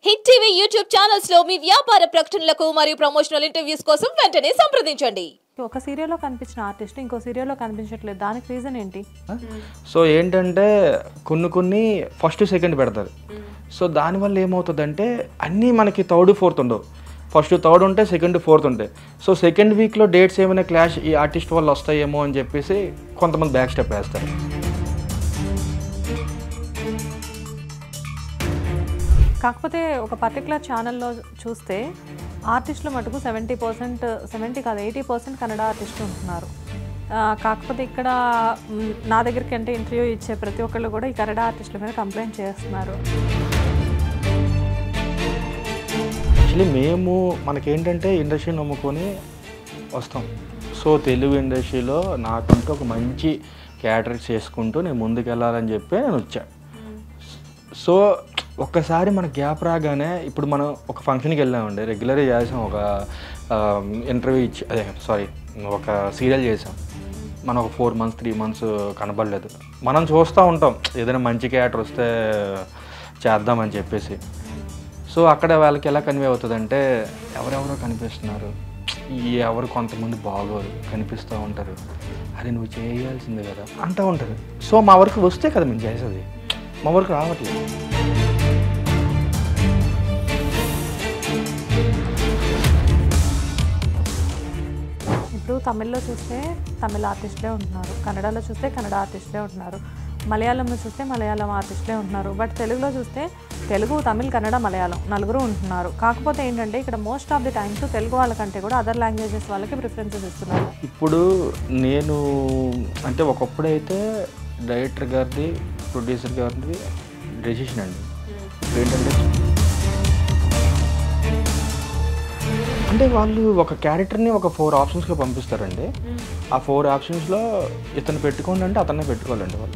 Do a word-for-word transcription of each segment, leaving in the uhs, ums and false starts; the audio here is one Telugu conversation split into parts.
హిట్ టీవీ యూట్యూబ్ ఛానల్స్ లో మీ వ్యాపార ప్రకటనలకు మరియు ప్రమోషనల్ ఇంటర్వ్యూస్ కోసం వెంటనే సంప్రదించండి. ఒక సీరియల్లో కనిపించిన ఆర్టిస్ట్ ఇంకో సీరియల్లో కనిపించట్లేదు, దానికి రీజన్ ఏంటి? సో ఏంటంటే కొన్ని కొన్ని ఫస్ట్ సెకండ్ పెడతారు. సో దానివల్ల ఏమవుతుందంటే అన్నీ మనకి థర్డ్ ఫోర్త్ ఉండవు. ఫస్ట్ థర్డ్ ఉంటే సెకండ్ ఫోర్త్ ఉంటాయి. సో సెకండ్ వీక్లో డేట్స్ ఏమైనా క్లాష్ ఈ ఆర్టిస్ట్ వల్ల వస్తాయేమో అని చెప్పేసి కొంతమంది బ్యాక్ స్టెప్ వేస్తారు. కాకపోతే ఒక పర్టికులర్ ఛానల్లో చూస్తే ఆర్టిస్టులు మటుకు సెవెంటీ పర్సెంట్ సెవెంటీ కాదు ఎయిటీ పర్సెంట్ కన్నడ ఆర్టిస్టులు ఉంటున్నారు. కాకపోతే ఇక్కడ నా దగ్గరికి అంటే ఇంటర్వ్యూ ఇచ్చే ప్రతి ఒక్కళ్ళు కూడా ఈ కన్నడ ఆర్టిస్టుల మీద కంప్లైంట్ చేస్తున్నారు. యాక్చువల్లీ మేము మనకేంటంటే ఇండస్ట్రీ నమ్ముకొని వస్తాం. సో తెలుగు ఇండస్ట్రీలో నాకంటూ ఒక మంచి క్యారెక్టర్ చేసుకుంటూ నేను ముందుకు వెళ్ళాలని చెప్పి నేను వచ్చాను. సో ఒక్కసారి మన గ్యాప్ రాగానే ఇప్పుడు మనం ఒక ఫంక్షన్కి వెళ్ళామండి, రెగ్యులర్గా చేసాం, ఒక ఇంటర్వ్యూ ఇచ్చి అదే సారీ ఒక సీరియల్ చేసాం. మనం ఒక ఫోర్ మంత్స్ త్రీ మంత్స్ కనబడలేదు. మనం చూస్తూ ఉంటాం ఏదైనా మంచి క్యారెక్టర్ వస్తే చేద్దామని చెప్పేసి. సో అక్కడ వాళ్ళకి ఎలా కన్వే అవుతుందంటే ఎవరెవరో కనిపిస్తున్నారు, ఎవరు కొంతమంది బాగోరు కనిపిస్తూ ఉంటారు, అది నువ్వు చేయాల్సిందే కదా అంటూ ఉంటారు. సో మా వరకు వస్తే కదా మేము చేసేది, మా వరకు రావట్లేదు. ఇప్పుడు తమిళ్లో చూస్తే తమిళ ఆర్టిస్టులే ఉంటున్నారు, కన్నడలో చూస్తే కన్నడ ఆర్టిస్టులే ఉంటున్నారు, మలయాళంలో చూస్తే మలయాళం ఆర్టిస్టులే ఉంటున్నారు. బట్ తెలుగులో చూస్తే తెలుగు, తమిళ్, కన్నడ, మలయాళం నలుగురు ఉంటున్నారు. కాకపోతే ఏంటంటే ఇక్కడ most of the times Telugu వాళ్ళకంటే కూడా అదర్ లాంగ్వేజెస్ వాళ్ళకి ప్రిఫరెన్సెస్ ఇస్తున్నారు. ఇప్పుడు నేను అంటే ఒకప్పుడైతే డైరెక్టర్ గారిది ప్రొడ్యూసర్ గారిది డెసిషన్ అండి. ఏంటంటే అంటే వాళ్ళు ఒక క్యారెక్టర్ని ఒక ఫోర్ ఆప్షన్స్లో పంపిస్తారండి. ఆ ఫోర్ ఆప్షన్స్లో ఇతను పెట్టుకోండి అంటే అతన్నే పెట్టుకోవాలండి వాళ్ళు.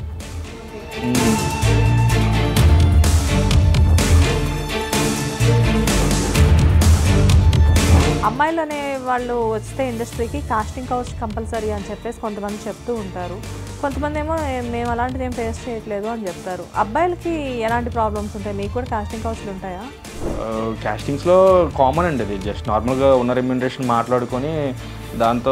అమ్మాయిలు అనే వాళ్ళు వస్తే ఇండస్ట్రీకి కాస్టింగ్ కౌచ్ కంపల్సరీ అని చెప్పేసి కొంతమంది చెప్తూ ఉంటారు. కొంతమంది ఏమో మేము అలాంటిది ఏం ఫేస్ చేయట్లేదు అని చెప్తారు. అబ్బాయిలకి ఎలాంటి ప్రాబ్లమ్స్ ఉంటాయి? మీకు కూడా కాస్టింగ్ కౌచ్లు ఉంటాయా? కాస్టింగ్స్లో కామన్ అండి, అది జస్ట్ నార్మల్గా ఉన్న రెమ్యూనరేషన్ మాట్లాడుకొని దాంతో.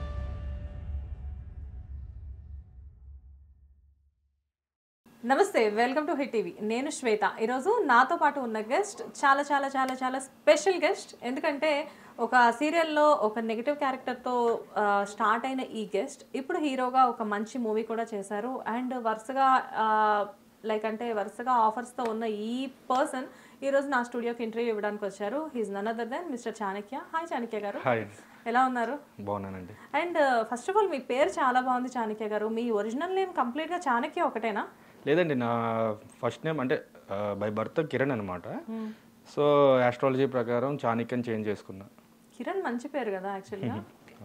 నమస్తే, వెల్కమ్ టు హిట్ టీవీ. నేను శ్వేత. ఈరోజు నాతో పాటు ఉన్న గెస్ట్ చాలా చాలా చాలా చాలా స్పెషల్ గెస్ట్. ఎందుకంటే ఒక సీరియల్లో ఒక నెగిటివ్ క్యారెక్టర్తో స్టార్ట్ అయిన ఈ గెస్ట్ ఇప్పుడు హీరోగా ఒక మంచి మూవీ కూడా చేశారు. అండ్ వరుసగా లైక్ అంటే వరుసగా ఆఫర్స్తో ఉన్న ఈ పర్సన్ ఈరోజు నా స్టూడియోకి ఇంటర్వ్యూ ఇవ్వడానికి వచ్చారు. He's none other than mister Chanakya. Hi Chanakya garu, ఎలా ఉన్నారు? బాగున్నానండి. అండ్ ఫస్ట్ ఆఫ్ ఆల్ మీ పేరు చాలా బాగుంది చాణక్య గారు. మీ ఒరిజినల్ నేమ్ కంప్లీట్గా చాణక్య ఒకటేనా? లేదండి, నా ఫస్ట్ నేమ్ అంటే బై బర్త్ కిరణ్ అనమాట. సో ఆస్ట్రాలజీ ప్రకారం చాణక్యని చేంజ్ చేసుకున్నా. కిరణ్ మంచి పేరు కదా యాక్చువల్గా,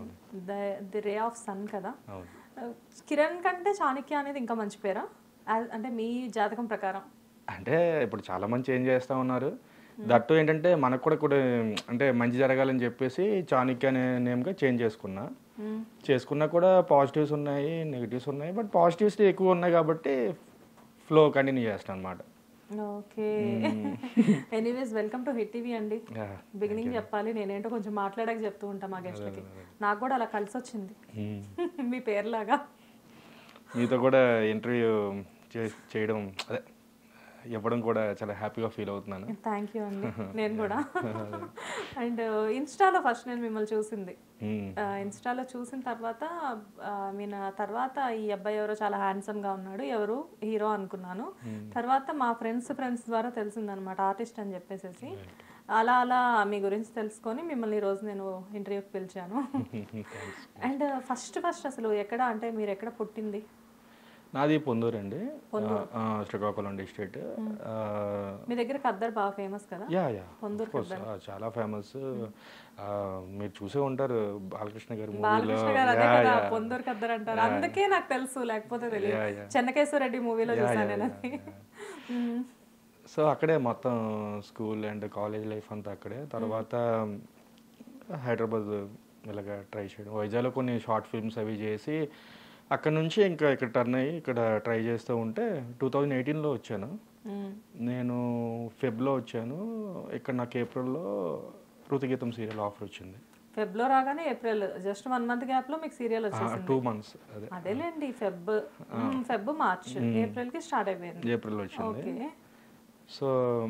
ది రే ఆఫ్ సన్ కదా. కిరణ్ కంటే చాణక్య అనేది ఇంకా మంచి పేరా అంటే మీ జాతకం ప్రకారం? అంటే ఇప్పుడు చాలా మంది చేంజ్ చేస్తూ ఉన్నారు. దట్టు ఏంటంటే మనకు కూడా కూడా అంటే మంచి జరగాలని చెప్పేసి చాణక్య అనే నేమ్గా చేంజ్ చేసుకున్నా. చేసుకున్నా కూడా పాజిటివ్స్ ఉన్నాయి, నెగిటివ్స్ ఉన్నాయి. బట్ పాజిటివ్స్ ఎక్కువ ఉన్నాయి కాబట్టి ఫ్లో కంటిన్యూ చేస్తాను అనమాట. Okay, anyways welcome to hit TV అండి. బిగినింగ్ చెప్పాలి, నేనేంటో కొంచెం మాట్లాడాక చెప్తూ ఉంటా మా గెస్ట్లకి. నాకు కూడా అలా కలిసి వచ్చింది మీ పేరులాగా. మీతో కూడా ఇంటర్వ్యూ చేయడం అదే ఇవ్వడం కూడా చాలా హ్యాపీగా ఫీల్ అవుతున్నాను. థ్యాంక్ యూ అండి. నేను కూడా. అండ్ ఇన్స్టాలో ఫస్ట్ నేను మిమ్మల్ని చూసింది, ఇన్స్టాలో చూసిన తర్వాత మీన తర్వాత ఈ అబ్బాయి ఎవరో చాలా హ్యాండ్సమ్గా ఉన్నాడు, ఎవరు హీరో అనుకున్నాను. తర్వాత మా ఫ్రెండ్స్ ఫ్రెండ్స్ ద్వారా తెలిసిందనమాట ఆర్టిస్ట్ అని చెప్పేసి. అలా అలా మీ గురించి తెలుసుకొని మిమ్మల్ని ఈరోజు నేను ఇంటర్వ్యూకి పిలిచాను. అండ్ ఫస్ట్ ఫస్ట్ అసలు ఎక్కడ అంటే మీరు ఎక్కడ పుట్టింది? నాది పొందూరు అండి, శ్రీకాకుళం డిస్ట్రిక్ట్. మీ దగ్గర ఖద్దర్ బాగా ఫేమస్ కదా? యా యా పొందూరు చాలా ఫేమస్. మీరు చూసే ఉంటారు బాలకృష్ణ గారు మూవీలో పొందూరు ఖద్దర్ అంటారు, అందుకే నాకు తెలుసు, లేకపోతే తెలియదు. చెన్నకేశ్వరరెడ్డి మూవీలో చూసాను నేను అది. సో అక్కడే మొత్తం స్కూల్ అండ్ కాలేజ్ లైఫ్ అంతా అక్కడే. తర్వాత హైదరాబాద్ ఇలాగ ట్రై చేయడం, వైజాగ్లో కొన్ని షార్ట్ ఫిల్మ్స్ అవి చేసి అక్కడ నుంచి ఇంకా ఇక్కడ టర్న్ అయ్యి ఇక్కడ ట్రై చేస్తూ ఉంటే టూ థౌజండ్ ఎయిటీన్లో వచ్చాను. నేను ఫెబ్లో వచ్చాను. ఇక్కడ నాకు ఏప్రిల్లో ఋతుగీతం సీరియల్ ఆఫర్ వచ్చింది. ఫెబ్లో రాగానే April just one month gap లో మీకు సీరియల్ వచ్చేసింది. టూ మంత్స్ అదే అదేలేండి, ఫెబ్ ఫెబ్ మార్చ్ ఏప్రిల్ కి స్టార్ట్ అయిపోయింది. ఏప్రిల్ వచ్చింది. ఓకే. సో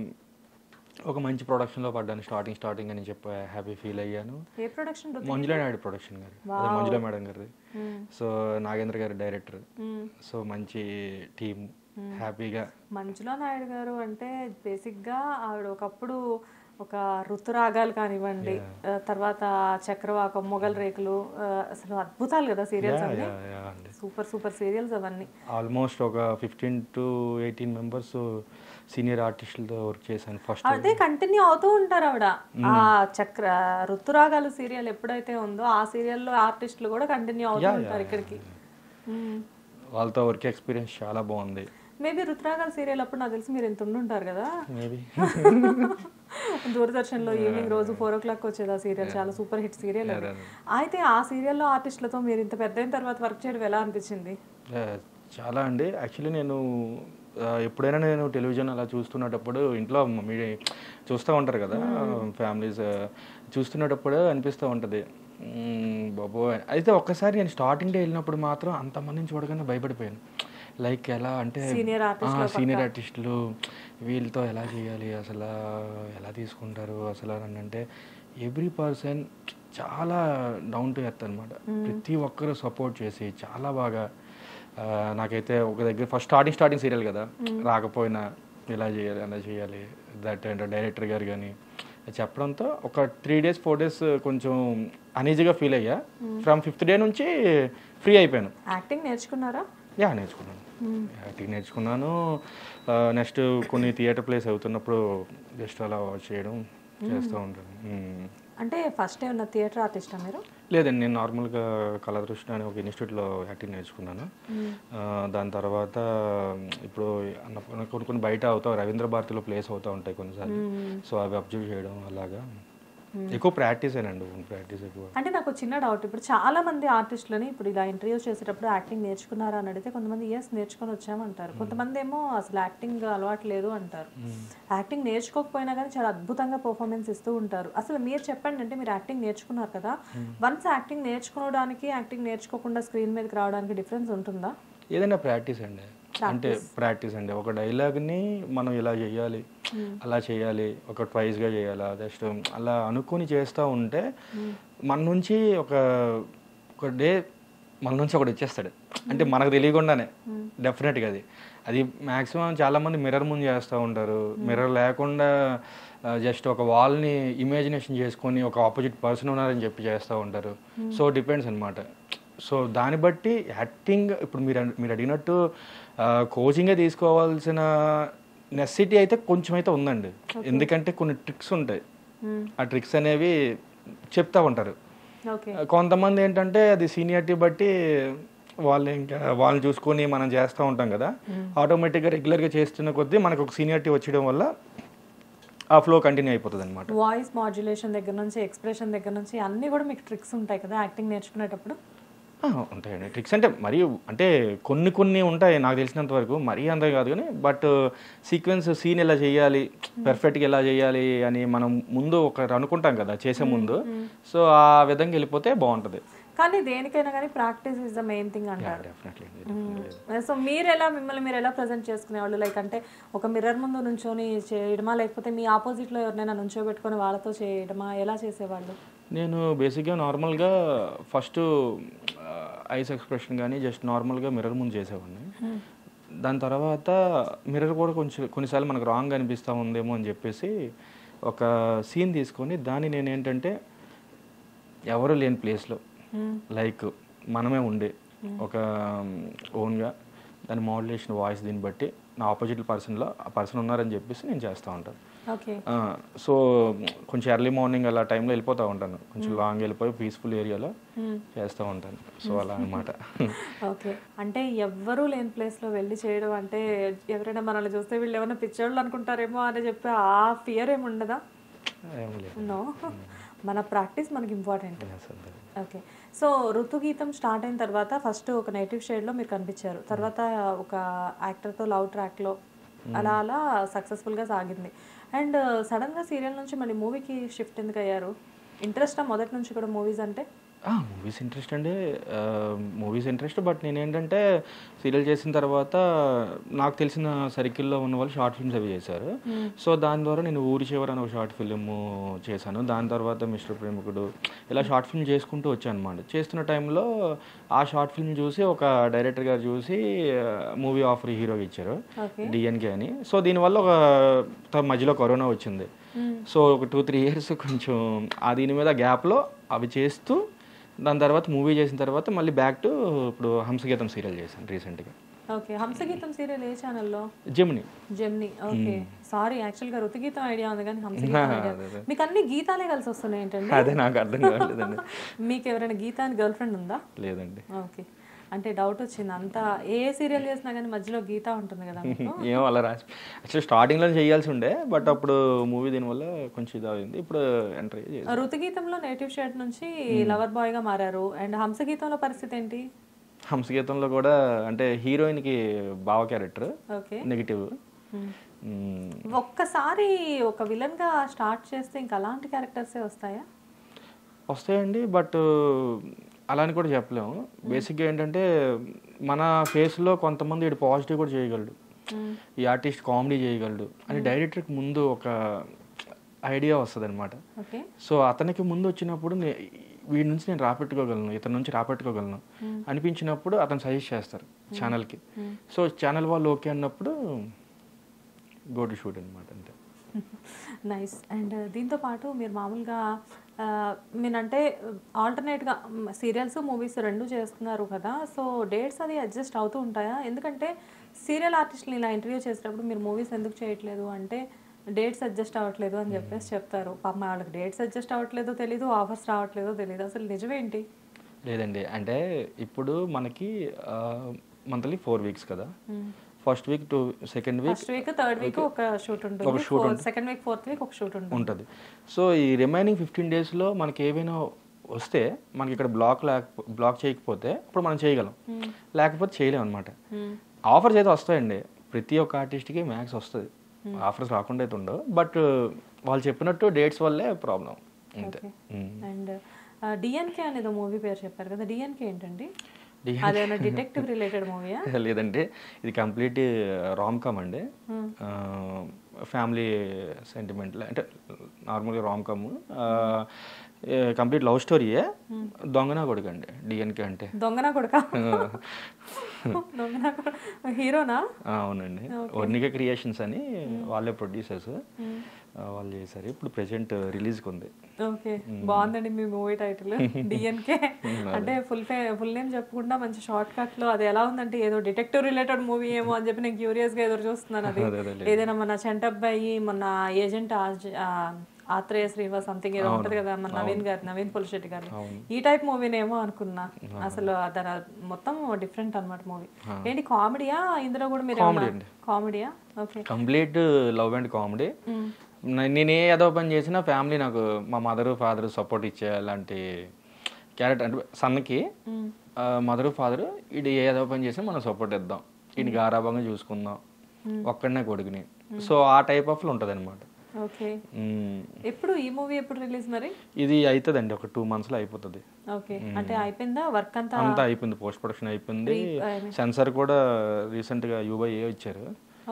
ఒక మంచి ప్రొడక్షన్లో పడ్డాను స్టార్టింగ్ స్టార్టింగ్ అని చెప్పి హ్యాపీ ఫీల్ అయ్యాను. ఏ ప్రొడక్షన్? మంజులా నాయుడు ప్రొడక్షన్ గారు, అదే మంజులా మేడం గారిది. సో నాగేంద్ర గారి డైరెక్టర్. సో మంచి టీమ్, హ్యాపీగా. మంజులా నాయుడు గారు అంటే బేసిక్గా ఆవిడ ఒకప్పుడు ఒక ఋతురాగాలు కానివ్వండి, ఆ, తర్వాత చక్రవాకం, మొగల్ రేకులు, ఆ, అసలు అద్భుతాలు కదా సీరియల్స్ అన్ని. సూపర్ సూపర్ సీరియల్స్ అవన్నీ. ఆల్మోస్ట్ ఒక fifteen to eighteen members senior ఆర్టిస్టులతో వర్క్ చేశాను ఫస్ట్. అదే కంటిన్యూ అవుతూ ఉంటారు ఆవిడ. ఆ చక్ర ఋతురాగాలు సీరియల్ ఎప్పుడైతే ఉందో ఆ సీరియల్లో ఆర్టిస్టులు కూడా కంటిన్యూ అవుతూ ఉంటారు ఇక్కడికి. వాళ్ళతో వర్క్ ఎక్స్పీరియన్స్ చాలా బాగుంది. మేబీ ఋతురాగాల సీరియల్ అప్పుడు నాకు తెలిసి మీరు ఎంత ఉండుంటారు కదా. మేబీ దూరదర్శన్లో ఈవినింగ్ రోజు ఫోర్ ఓ క్లాక్ వచ్చేది ఆ సీరియల్, చాలా సూపర్ హిట్ సీరియల్. అయితే ఆ సీరియల్లో ఆర్టిస్టులతో మీరు ఇంత పెద్ద అయిన తర్వాత వర్క్ చేయడం ఎలా అనిపించింది? చాలా అండి. యాక్చువల్లీ నేను ఎప్పుడైనా నేను టెలివిజన్ అలా చూస్తున్నప్పుడు ఇంట్లో మమ్మీ చూస్తూ ఉంటారు కదా, ఫ్యామిలీస్ చూస్తున్నప్పుడు అనిపిస్తూ ఉంటుంది బాబోయ్. అయితే ఒక్కసారి నేను స్టార్టింగ్ డే వెళ్ళినప్పుడు మాత్రం అంతమందిని చూడగానే భయపడిపోయాను. లైక్ ఎలా అంటే సీనియర్ సీనియర్ ఆర్టిస్టులు వీళ్ళతో ఎలా చేయాలి, అసలు ఎలా తీసుకుంటారు అసలు అని అంటే ఎవ్రీ పర్సన్ చాలా డౌన్ టు ఎర్త్ అనమాట. ప్రతి ఒక్కరు సపోర్ట్ చేసి చాలా బాగా. నాకైతే ఒక దగ్గర ఫస్ట్ స్టార్టింగ్ స్టార్టింగ్ సీరియల్ కదా, రాకపోయినా ఇలా చేయాలి అలా చేయాలి దట్ అంటే డైరెక్టర్ గారు కానీ చెప్పడంతో ఒక త్రీ డేస్ ఫోర్ డేస్ కొంచెం అనీజీగా ఫీల్ అయ్యా. ఫ్రమ్ ఫిఫ్త్ డే నుంచి ఫ్రీ అయిపోయాను. యాక్టింగ్ నేర్చుకున్నారా? యా నేర్చుకున్నాను, యాక్టింగ్ నేర్చుకున్నాను. నెక్స్ట్ కొన్ని థియేటర్ ప్లేస్ అవుతున్నప్పుడు జస్ట్ అలా వాచ్ చేయడం చేస్తూ ఉంటాను. అంటే ఫస్ట్ ఏమన్నా థియేటర్ ఆర్టిస్టా మీరు? లేదండి, నేను నార్మల్గా కళాదృష్టి అనే ఒక ఇన్స్టిట్యూట్లో యాక్టింగ్ నేర్చుకున్నాను. దాని తర్వాత ఇప్పుడు కొన్ని కొన్ని బయట అవుతాయి, రవీంద్ర భారతిలో ప్లేస్ అవుతూ ఉంటాయి కొన్నిసార్లు. సో అవి అబ్జర్వ్ చేయడం అలాగా ఎక్కువ ప్రాక్టీస్ ఏనండి, ప్రాక్టీస్ ఎక్కువ. అంటే నాకు చిన్న డౌట్, ఇప్పుడు చాలా మంది ఆర్టిస్టులని ఇప్పుడు ఇలా ఇంటర్వ్యూస్ చేసేటప్పుడు యాక్టింగ్ నేర్చుకున్నారా అని అడిగితే కొంతమంది ఎస్ నేర్చుకొని వచ్చామంటారు, కొంతమంది ఏమో అసలు యాక్టింగ్ అలవాటు లేదు అంటారు. యాక్టింగ్ నేర్చుకోకపోయినా కానీ చాలా అద్భుతంగా పర్ఫార్మెన్స్ ఇస్తూ ఉంటారు. అసలు మీరు చెప్పండి, అంటే మీరు యాక్టింగ్ నేర్చుకున్నారు కదా, వన్స్ యాక్టింగ్ నేర్చుకోవడానికి యాక్టింగ్ నేర్చుకోకుండా స్క్రీన్ మీదకి రావడానికి డిఫరెన్స్ ఉంటుందా? ఏదైనా ప్రాక్టీస్ అండి, అంటే ప్రాక్టీస్ అండి. ఒక డైలాగ్ని మనం ఇలా చేయాలి అలా చేయాలి, ఒక ట్వైస్గా చేయాలా జస్ట్ అలా అనుకుని చేస్తూ ఉంటే మన నుంచి ఒక ఒక డే మన నుంచి ఒకటి వచ్చేస్తాడు. అంటే మనకు తెలియకుండానే డెఫినెట్గా అది అది మ్యాక్సిమం చాలామంది మిర్రర్ ముందు చేస్తూ ఉంటారు. మిర్రర్ లేకుండా జస్ట్ ఒక వాల్ని ఇమాజినేషన్ చేసుకొని ఒక ఆపోజిట్ పర్సన్ ఉన్నారని చెప్పి చేస్తూ ఉంటారు. సో డిపెండ్స్ అనమాట. సో దాన్ని బట్టి యాక్టింగ్ ఇప్పుడు మీరు మీరు అడిగినట్టు కోచింగే తీసుకోవాల్సిన నెసెసిటీ అయితే కొంచెం అయితే ఉందండి. ఎందుకంటే కొన్ని ట్రిక్స్ ఉంటాయి, ఆ ట్రిక్స్ అనేవి చెప్తా ఉంటారు. కొంతమంది ఏంటంటే అది సీనియారిటీ బట్టి వాళ్ళు ఇంకా వాళ్ళని చూసుకొని మనం చేస్తూ ఉంటాం కదా, ఆటోమేటిక్గా రెగ్యులర్గా చేస్తున్న కొద్దీ మనకు ఒక సీనియారిటీ వచ్చేయడం వల్ల ఆ ఫ్లో కంటిన్యూ అయిపోతుంది అనమాట. వాయిస్ మాడ్యులేషన్ దగ్గర నుంచి ఎక్స్ప్రెషన్ దగ్గర నుంచి అన్నీ కూడా మీకు ట్రిక్స్ ఉంటాయి కదా యాక్టింగ్ నేర్చుకునేటప్పుడు? ఉంటాయండి ట్రిక్స్. అంటే మరీ అంటే కొన్ని కొన్ని ఉంటాయి నాకు తెలిసినంత వరకు, మరీ అంత కాదు కానీ, బట్ సీక్వెన్స్ సీన్ ఎలా చేయాలి, పర్ఫెక్ట్గా ఎలా చేయాలి అని మనం ముందు ఒకటి అనుకుంటాం కదా చేసే ముందు. సో ఆ విధంగా వెళ్ళిపోతే బాగుంటుంది. కానీ దేనికైనా కానీ practice is the main thing అంటారు. సో మీరు ఎలా మిమ్మల్ని మీరు ఎలా ప్రజెంట్ చేసుకునేవాళ్ళు? లైక్ అంటే ఒక మిర్రర్ ముందు నుంచొని చేయడమా, లేకపోతే మీ ఆపోజిట్లో ఎవరినైనా నుంచోబెట్టుకొని వాళ్ళతో చేయడమా, ఎలా చేసేవాళ్ళు? నేను బేసిక్గా నార్మల్గా ఫస్ట్ ఐస్ ఎక్స్ప్రెషన్ కానీ జస్ట్ నార్మల్గా మిర్రర్ ముందు చేసేవాడిని. దాని తర్వాత మిర్రర్ కూడా కొంచెం కొన్నిసార్లు మనకు రాంగ్ అనిపిస్తూ ఉందేమో అని చెప్పేసి ఒక సీన్ తీసుకొని దాన్ని నేను ఏంటంటే ఎవరు లేని ప్లేస్లో లైక్ మనమే ఉండే ఒక ఓన్గా దాని మాడ్యులేషన్ వాయిస్ దీన్ని బట్టి నా ఆపోజిట్ పర్సన్లో ఆ పర్సన్ ఉన్నారని చెప్పేసి నేను చేస్తూ ఉంటాను. సో కొంచెం ఎర్లీ మార్నింగ్ అలా టైంలో వెళ్ళిపోతూ ఉంటాను, కొంచెం లాంగ్ వెళ్ళిపోయి పీస్ఫుల్ ఏరియాలో చేస్తూ ఉంటాను. సో అలా అనమాట. ఓకే, అంటే ఎవ్వరూ లేని ప్లేస్లో వెళ్ళి చేయడం అంటే ఎవరైనా మనల్ని చూస్తే వీళ్ళు ఏమైనా పిచ్చోళ్ళు అనుకుంటారేమో అని చెప్పి ఆ ఫియర్ ఏమి ఉండదా? ఏం లేదు, నో, మన ప్రాక్టీస్ మనకి important. Okay, so Ruthugeetham start అయిన తర్వాత ఫస్ట్ ఒక నెగిటివ్ షేడ్లో మీరు కనిపించారు, తర్వాత ఒక యాక్టర్తో లవ్ ట్రాక్లో అలా అలా సక్సెస్ఫుల్గా సాగింది. అండ్ సడన్గా సీరియల్ నుంచి మళ్ళీ మూవీకి షిఫ్ట్ ఎందుకు అయ్యారు? ఇంట్రెస్టా మొదటి నుంచి కూడా మూవీస్ అంటే? మూవీస్ ఇంట్రెస్ట్ అండి, మూవీస్ ఇంట్రెస్ట్. బట్ నేనేంటంటే సీరియల్ చేసిన తర్వాత నాకు తెలిసిన సర్కిల్లో ఉన్న వాళ్ళు షార్ట్ ఫిల్మ్స్ అవి చేశారు. సో దాని ద్వారా నేను ఊరి చివర అని ఒక షార్ట్ ఫిల్మ్ చేశాను. దాని తర్వాత మిస్టర్ ప్రేమికుడు, ఇలా షార్ట్ ఫిల్మ్ చేసుకుంటూ వచ్చాను అనమాట. చేస్తున్న టైంలో ఆ షార్ట్ ఫిల్మ్ చూసి ఒక డైరెక్టర్ గారు చూసి మూవీ ఆఫర్ హీరోగా ఇచ్చారు, డిఎన్కే అని. సో దీనివల్ల ఒక మధ్యలో కరోనా వచ్చింది. సో ఒక టూ త్రీ ఇయర్స్ కొంచెం ఆ దీని మీద గ్యాప్లో అవి చేస్తూ దాని తర్వాత మూవీ చేసిన తర్వాత మళ్ళీ బ్యాక్ టు ఇప్పుడు హంసగీతం సీరియల్ చేశాను రీసెంట్గా. ఓకే, హంసగీతం సీరియల్ ఏ ఛానల్లో? జెమిని. Gemini, okay. సారీ, యాక్చువల్గా ఋతుగీతం ఐడియా ఉంది కానీ హంసగీతం ఐడియా. మీకు అన్ని గీతాలే కలిసి వస్తున్నాయి ఏంటండి? అదే నాకు అర్థం కావట్లేదండి. మీకు ఎవరైనా గీతా అని గర్ల్ ఫ్రెండ్ ఉందా? లేదండి. ఓకే, అంటే డౌట్ వచ్చింది. అంతా ఏ సీరియల్ చేసినా కానీ మధ్యలో గీత ఉంటుంది కదా. ఏమో అలా రాసి యాక్చువల్లీ స్టార్టింగ్లో చేయాల్సి ఉండే, బట్ అప్పుడు మూవీ దీనివల్ల కొంచెం ఇది అయింది. ఇప్పుడు ఎంట్రీ చేయాలి. ఋతుగీతంలో నేటివ్ షేడ్ నుంచి లవర్ బాయ్గా మారారు. అండ్ హంసగీతంలో పరిస్థితి ఏంటి? హంసగీతంలో కూడా అంటే హీరోయిన్కి బావ క్యారెక్టర్, ఓకే, నెగిటివ్. ఒక్కసారి ఒక విలన్గా స్టార్ట్ చేస్తే ఇంకా అలాంటి క్యారెక్టర్సే వస్తాయా? వస్తాయండి, బట్ అలా అని కూడా చెప్పలేము. బేసిక్గా ఏంటంటే మన ఫేస్లో కొంతమంది ఇటు పాజిటివ్ కూడా చేయగలడు, ఈ ఆర్టిస్ట్ కామెడీ చేయగలడు అని డైరెక్టర్కి ముందు ఒక ఐడియా వస్తుంది అనమాట. సో అతనికి ముందు వచ్చినప్పుడు వీడి నుంచి నేను రాపెట్టుకోగలను, ఇతని నుంచి రాపెట్టుకోగలను అనిపించినప్పుడు అతను సజెస్ట్ చేస్తారు ఛానల్కి. సో ఛానల్ వాళ్ళు ఓకే అన్నప్పుడు గో టు షూట్ అనమాట, అంతే. నైస్. అండ్ దీంతో పాటు మీరు మామూలుగా మీనంటే ఆల్టర్నేట్గా సీరియల్స్ మూవీస్ రెండు చేస్తున్నారు కదా, సో డేట్స్ అది అడ్జస్ట్ అవుతూ ఉంటాయా? ఎందుకంటే సీరియల్ ఆర్టిస్ట్ని ఇలా ఇంటర్వ్యూ చేసేటప్పుడు మీరు మూవీస్ ఎందుకు చేయట్లేదు అంటే డేట్స్ అడ్జస్ట్ అవ్వట్లేదు అని చెప్పేసి చెప్తారు. పాప వాళ్ళకి డేట్స్ అడ్జస్ట్ అవ్వట్లేదో తెలీదు, ఆఫర్స్ రావట్లేదో తెలీదు. అసలు నిజమేంటి? లేదండి, అంటే ఇప్పుడు మనకి మంత్లీ ఫోర్ వీక్స్ కదా. First week to second week first week third week ఒక షూట్ ఉంటుంది, సెకండ్ వీక్ ఫోర్త్ వీక్ ఒక షూట్ ఉంటుంది. సో ఈ రిమైనింగ్ ఫిఫ్టీన్ డేస్లో మనకి ఏవైనా వస్తే మనకి ఇక్కడ బ్లాక్ లేక బ్లాక్ చేయకపోతే అప్పుడు మనం చేయగలం, లేకపోతే చేయలేం అనమాట. ఆఫర్స్ అయితే వస్తాయండి, ప్రతి ఒక్క ఆర్టిస్ట్కి మ్యాక్స్ వస్తుంది, ఆఫర్స్ రాకుండా అయితే ఉండవు. బట్ వాళ్ళు చెప్పినట్టు డేట్స్ వల్లే ప్రాబ్లం, అంతే. అండ్ డిఎన్కే అనేది మూవీ పేరు చెప్పారు కదా, డిఎన్కే ఏంటండి? అదేనా డిటెక్టివ్ రిలేటెడ్ మూవీయా? లేదండి, ఇది కంప్లీట్ రామ్ కామ్ అండి, ఫ్యామిలీ సెంటిమెంట్, అంటే నార్మల్గా రామ్ కామ్, కంప్లీట్ లవ్ స్టోరీయే. దొంగనా కొడుకు అండి డిఎన్కే అంటే. దొంగనా కొడుక? హీరోనా? అవునండి, వర్ణిక క్రియేషన్స్ అని వాళ్ళే ప్రొడ్యూసర్స్, వాళ్ళు చేశారు. ఇప్పుడు ప్రెసెంట్ రిలీజ్కి ఉంది. ఓకే, బాగుందండి మీ మూవీ టైటిల్ డిఎన్కే. అంటే ఫుల్ ఫే ఫుల్ నేమ్ చెప్పకుండా మంచి షార్ట్ కట్ లో అది ఎలా ఉందంటే ఏదో డిటెక్టివ్ రిలేటెడ్ మూవీ ఏమో అని చెప్పి నేను క్యూరియస్ గా ఎదురు చూస్తున్నాను. అది ఏదైనా మన చెంటబ్బాయి మన ఏజెంట్ ఆత్రేయ శ్రీవాస్ సంథింగ్ ఏదో ఉంటుంది కదా, మన నవీన్ గారు, నవీన్ పులిశెట్టి గారు, ఈ టైప్ మూవీనేమో అనుకున్నా. అసలు దాని మొత్తం డిఫరెంట్ అనమాట మూవీ. ఏంటి కామెడీయా ఇందులో కూడా? మీరు కామెడీయా? Okay, complete love and comedy. నేను ఏ ఏదో పని చేసినా ఫ్యామిలీ నాకు మా మదర్ ఫాదర్ సపోర్ట్ ఇచ్చే అలాంటి క్యారెక్టర్. అంటే సన్నకి మదర్ ఫాదర్ ఇది ఏదో పని చేసినా మనం సపోర్ట్ ఇద్దాం, ఇది గారాభంగా చూసుకుందాం, ఒక్కడనే కొడుకుని. సో ఆ టైప్ ఆఫ్ ఉంటుంది అనమాట. ఓకే, ఎప్పుడు ఈ మూవీ ఎప్పుడు రిలీజ్ మరి? ఇది అవుతుందండి, ఒక టూ మంత్స్ లో అయిపోతుంది. ఓకే, అంటే అయిపోయిందా వర్క్ అంతా? అంతా అయిపోయింది, పోస్ట్ ప్రొడక్షన్ అయిపోయింది, సెన్సార్ కూడా రీసెంట్ గా యూబై ఏ ఇచ్చారు.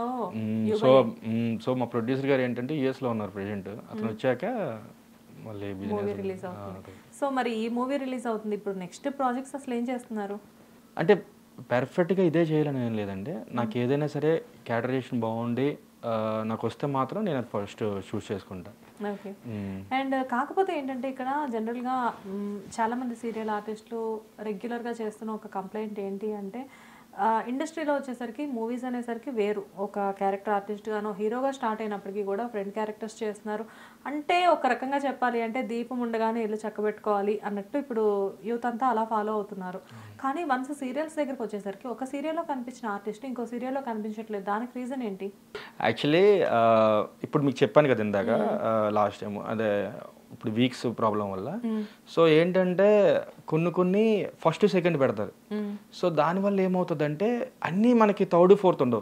సో సో మా ప్రొడ్యూసర్ గారు ఏంటంటే యుఎస్ లో ఉన్నారు ప్రెసెంట్, అతను వచ్చాక మళ్ళీ మూవీ రిలీజ్ అవుతుంది. సో మరి ఈ మూవీ రిలీజ్ అవుతుంది, ఇప్పుడు నెక్స్ట్ ప్రాజెక్ట్స్ అసలు ఏం చేస్తున్నారు? అంటే పర్ఫెక్ట్గా ఇదే చేయాలని ఏం లేదండి, నాకు ఏదైనా సరే క్యారెక్టరైజేషన్ బాగుండి నాకు వస్తే మాత్రం నేను అది ఫస్ట్ చూస్ చేసుకుంటా. ఓకే, అండ్ కాకపోతే ఏంటంటే ఇక్కడ జనరల్గా చాలామంది సీరియల్ ఆర్టిస్టులు రెగ్యులర్గా చేస్తున్న ఒక కంప్లైంట్ ఏంటి అంటే ఇండస్ట్రీలో వచ్చేసరికి మూవీస్ అనేసరికి వేరు, ఒక క్యారెక్టర్ ఆర్టిస్ట్ గానో హీరోగా స్టార్ట్ అయినప్పటికీ కూడా ఫ్రెండ్ క్యారెక్టర్స్ చేస్తున్నారు. అంటే ఒక రకంగా చెప్పాలి అంటే దీపం ఉండగానే ఇల్లు చక్కబెట్టుకోవాలి అన్నట్టు ఇప్పుడు యూత్ అంతా అలా ఫాలో అవుతున్నారు. కానీ వన్స్ సీరియల్స్ దగ్గరికి వచ్చేసరికి ఒక సీరియల్లో కనిపించిన ఆర్టిస్ట్ ఇంకో సీరియల్లో కనిపించట్లేదు, దానికి రీజన్ ఏంటి? యాక్చువల్లీ ఇప్పుడు మీకు చెప్పాను కదా ఇందాక లాస్ట్ టైం, అదే ఇప్పుడు వీక్స్ ప్రాబ్లం వల్ల. సో ఏంటంటే కొన్ని కొన్ని ఫస్ట్ సెకండ్ పెడతారు. సో దానివల్ల ఏమవుతుందంటే అన్నీ మనకి థర్డ్ ఫోర్త్ ఉండవు,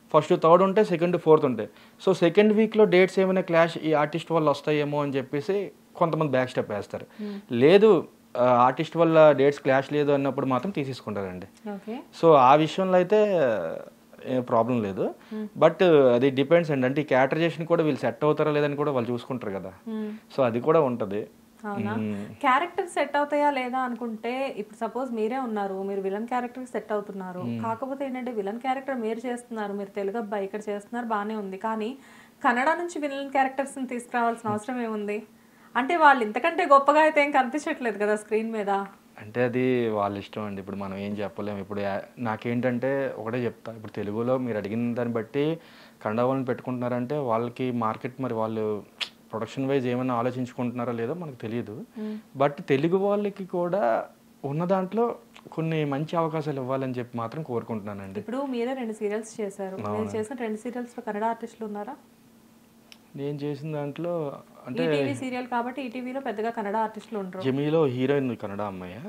ఫస్ట్ థర్డ్ ఉంటే సెకండ్ ఫోర్త్ ఉంటాయి. సో సెకండ్ వీక్లో డేట్స్ ఏమైనా క్లాష్ ఈ ఆర్టిస్ట్ వల్ల వస్తాయేమో అని చెప్పేసి కొంతమంది బ్యాక్ స్టెప్ వేస్తారు. లేదు ఆర్టిస్ట్ వల్ల డేట్స్ క్లాష్ లేదు అన్నప్పుడు మాత్రం తీసేసుకుంటారండి. సో ఆ విషయంలో అయితే ఏ ప్రాబ్లం లేదు. బట్ అది డిపెండ్స్ అండి, అంటే ఈ క్యారెక్టరైజేషన్ కూడా వీళ్ళు సెట్ అవుతారా లేదని కూడా వాళ్ళు చూసుకుంటారు కదా. సో అది కూడా ఉంటుంది. అవునా, క్యారెక్టర్ సెట్ అవుతాయా లేదా అనుకుంటే ఇప్పుడు సపోజ్ మీరే ఉన్నారు, మీరు విలన్ క్యారెక్టర్ సెట్ అవుతున్నారు. కాకపోతే ఏంటంటే విలన్ క్యారెక్టర్ మీరు చేస్తున్నారు, మీరు తెలుగు అబ్బాయి ఇక్కడ చేస్తున్నారు, బాగానే ఉంది. కానీ కన్నడ నుంచి విలన్ క్యారెక్టర్స్ ని తీసుకురావాల్సిన అవసరం ఏముంది? అంటే వాళ్ళు ఇంతకంటే గొప్పగా అయితే ఏం కనిపించట్లేదు కదా స్క్రీన్ మీద. అంటే అది వాళ్ళ ఇష్టం అండి, ఇప్పుడు మనం ఏం చెప్పలేము. ఇప్పుడు నాకేంటంటే ఒకటే చెప్తా, ఇప్పుడు తెలుగులో మీరు అడిగిన దాన్ని బట్టి కన్నడ వాళ్ళని పెట్టుకుంటున్నారంటే వాళ్ళకి మార్కెట్ మరి వాళ్ళు ప్రొడక్షన్ వైజ్ ఏమైనా ఆలోచించుకుంటున్నారో లేదో మనకు తెలియదు. బట్ తెలుగు వాళ్ళకి కూడా ఉన్న దాంట్లో కొన్ని మంచి అవకాశాలు ఇవ్వాలని చెప్పి మాత్రం కోరుకుంటున్నానండి. ఇప్పుడు మీరే రెండు సీరియల్స్ చేశారు, మీరు చేసిన రెండు సీరియల్స్లో కన్నడ ఆర్టిస్టులు ఉన్నారా? నేను చేసిన దాంట్లో అంటే ఈటీవీ సీరియల్ కాబట్టి ఈటీవీలో పెద్దగా కన్నడ ఆర్టిస్టులు ఉంటారు. జమీలో హీరోయిన్ కన్నడ అమ్మాయి,